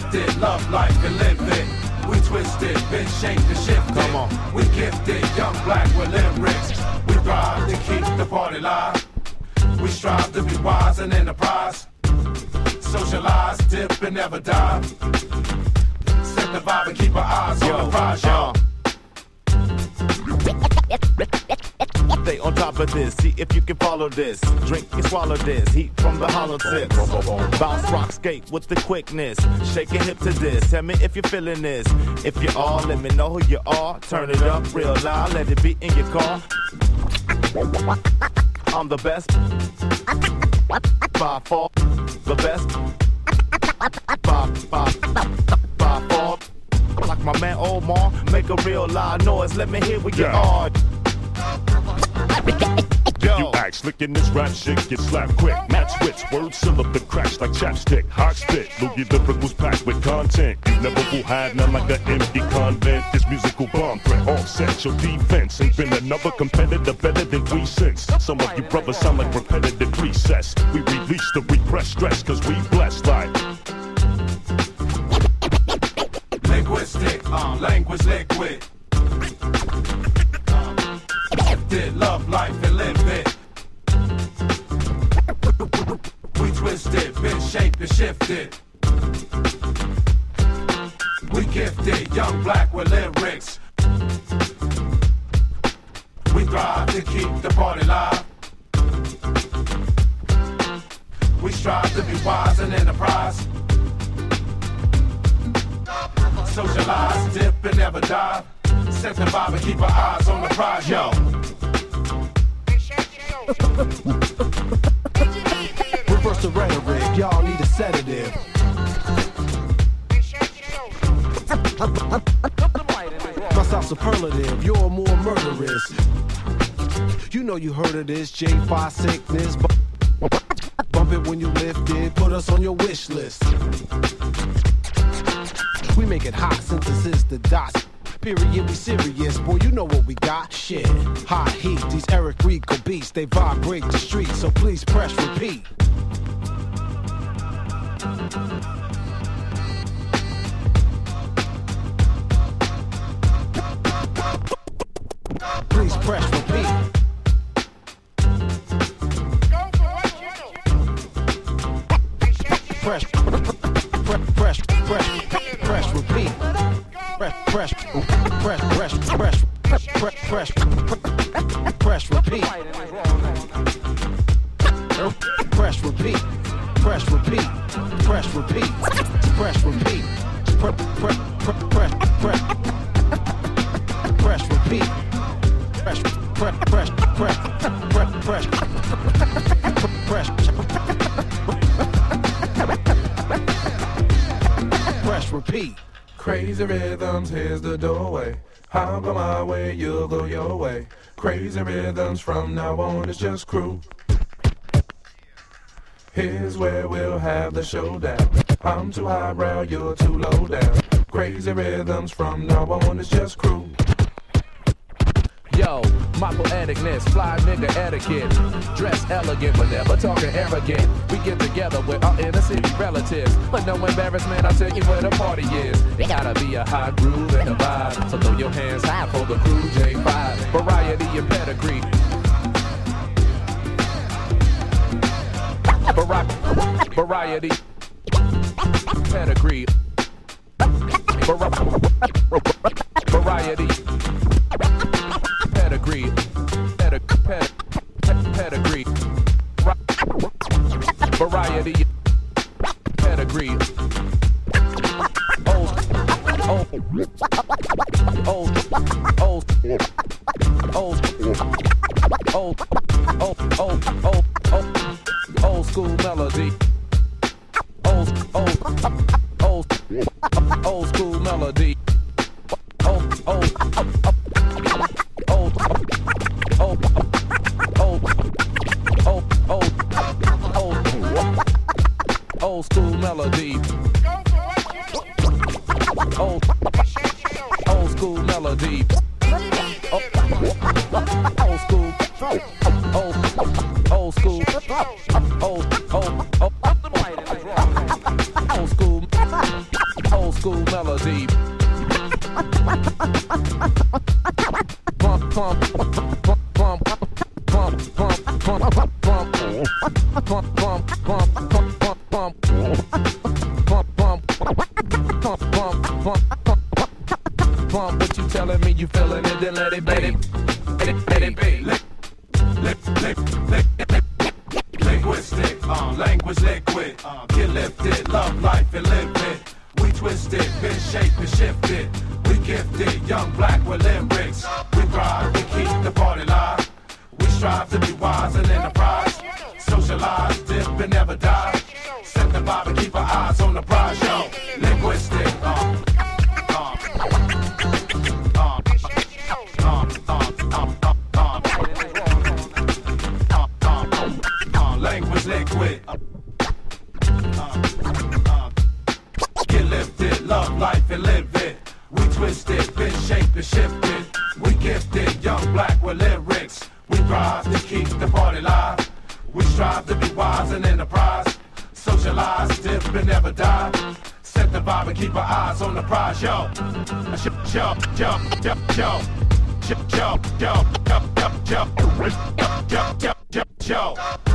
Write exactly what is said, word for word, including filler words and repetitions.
gifted, love life and live it. We twisted, been shaped and shifted. Come on. We gifted, young black with lyrics. We thrive to keep the party live. We strive to be wise and enterprise. Socialize, dip and never die. Set the vibe and keep our eyes yo, on the prize, yo. Stay on top of this, see if you can follow this. Drink and swallow this, heat from the hollow tips. Bounce, rock, skate with the quickness. Shake your hip to this, tell me if you're feeling this. If you are, let me know who you are. Turn it up real loud, let it be in your car. I'm the best. By far, the best. By, by, by far. Like my man Omar, make a real loud noise. Let me hear what you are. Yo. You act slick in this rap shit, get slapped quick. Match wits, word syllable cracks like chapstick. Hot spit, Louis lyricals packed with content. You never will have none like an empty convent. This musical bomb threat offset your defense. Ain't been another competitor better than we since. Some of you brothers sound like repetitive recess. We release the repressed stress cause we blessed like Linguistic, uh, language liquid. Did love life and live it. We twisted, been shaped and shifted. We gifted, young black with lyrics. We thrive to keep the party live. We strive to be wise and enterprise. Socialize, dip and never dive. Set the vibe and keep our eyes on the prize, yo. Reverse the rhetoric, y'all need a sedative. My sound superlative, you're more murderous. You know you heard of this, J five sickness. Bump it when you lift it, put us on your wish list. We make it hot, synthesis the dots. Period, we serious, boy, you know what we got. Shit, hot heat, these Eric Rico beats, they vibrate the street, so please press repeat. Please press repeat. Press, press, press, press, press repeat. Press, press, press, press, press, press, press, press, repeat. Press, repeat. Press, repeat. Press, repeat. Press, repeat. Press, press, press, press, press, repeat. Press, press, press, press, press, press, press, press, repeat. Crazy rhythms, here's the doorway. I'll go my way, you'll go your way. Crazy rhythms, from now on it's just crew. Here's where we'll have the showdown. I'm too highbrow, you're too low down. Crazy rhythms, from now on it's just crew. Yo, my poeticness, fly nigga etiquette. Dress elegant, but never talking arrogant. We get together with our inner city relatives. But no embarrassment, I'll tell you where the party is. It gotta be a hot groove and a vibe. So throw your hands high for the crew, J five. Variety and pedigree. Vari- variety. Pedigree. Vari- variety. Pedigree, pedi- pedi- pedigree, variety, pedigree, old, old, old, old, old, old, old, old, old, old, old school melody, old, old, old, old school melody, old, old, old, old, old, old, old, old, old school melody, old, old school melody, old, old school, old, old school, old, old, old, old school. telling me you feeling it, then let it be. Let it, let it be. Li- li- li- li- li- Linguistic, uh, language liquid, uh, get lifted, love life and live it. We twisted, been shaped and shifted. We gifted, young black with lyrics. We ride, we keep the party live. We strive to be wise and enterprise. Socialize, dip and never die. Set the vibe and keep our eyes on the prize, yo. Linguistic, uh, uh, uh, uh, uh, uh, uh, language liquid. Uh, uh, get lifted, love life and live it. We twisted, been shaped and shifted. We gifted, young black with lyrics. We rise to keep the party live. We strive to be wise and enterprise. Socialize, dip and never die. Set the vibe and keep our eyes on the prize, yo. Yo, yo, yo, yo, yo. Yo, yo, yo, yo, yo, yo, yo, yo, yo, yo.